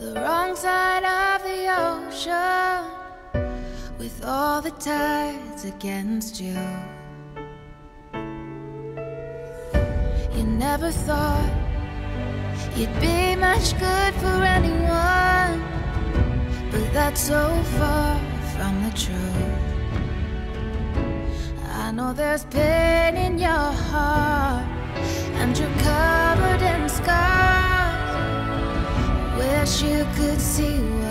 the wrong side of the ocean, with all the tides against you. You never thought you'd be much good for anyone, but that's so far from the truth. I know there's pain in your heart, and you're covered in scars. Wish you could see